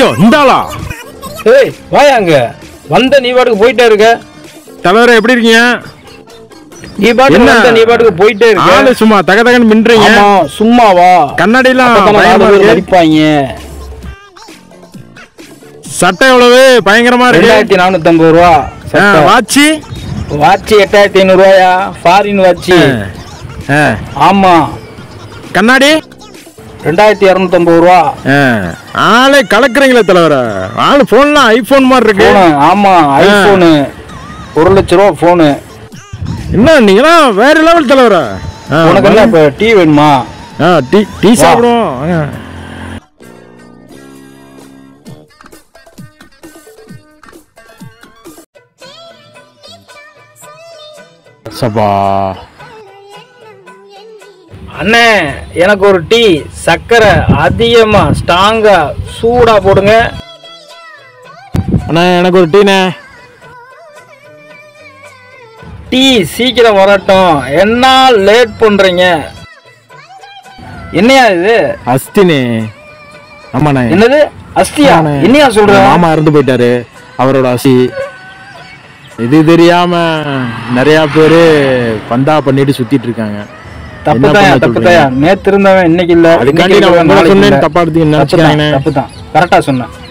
இந்தாளா? ஏய் வாயாங்க, வந்த நீ பாட்டுக்கு போயிட்டே இருக்க. தலைவரே எப்படி இருக்கீங்க? நீ பாட்டுக்கு வந்த நீ பாட்டுக்கு போயிட்டே இருக்க. ஆளு சும்மா தக தகன்னு மின்றீங்க. ஆமா சும்மாவா? கண்ணாடிலாம் அடிப்பாங்க. சட்டை எவ்வளவு பயங்கரமா இருக்கு? 2450 ரூபா. வாட்சி 8500 ரூபாயா? ஃபாரின் வாட்சி. ஆமா. கண்ணாடி 2250 ரூபா. ஆளே கலக்குறீங்களே தலைவர. ஆளு போன்லாம் ஐபோன் மாதிரி இருக்கு. ஆமா ஐபோனு 1 லட்சம் ரூபா போனு. என்ன நீங்களா வேற லெவல் தலைவர. உனக்கு என்ன இப்ப டீ வேணுமா? டீ சாப்பிடுவோம். சபா அண்ணே எனக்கு ஒரு டீ, சக்கரை அதிகமா ஸ்ட்ராங்கா சூடா போடுங்க. அண்ணா எனக்கு ஒரு டீண்ணே. டீ சீக்கிரம் வரட்டும். என்ன லேட் பண்றீங்க? என்னையா இது? அஸ்தினே. ஆமாண்ணே. என்னது அஸ்தியா? என்னையா சொல்ற? மாமா இறந்து போயிட்டாரு, அவரோட அஸ்தி. இது தெரியாம நிறைய பேரு பந்தா பண்ணிட்டு சுத்திட்டு இருக்காங்க. தப்புதாயா நேத்து இருந்தவன் இன்னைக்கு இல்ல. அதுக்காண்டி நான் சொன்னேன், தப்பா எடுத்தீங்க. தப்புதான், கரெக்டா சொன்னேன்.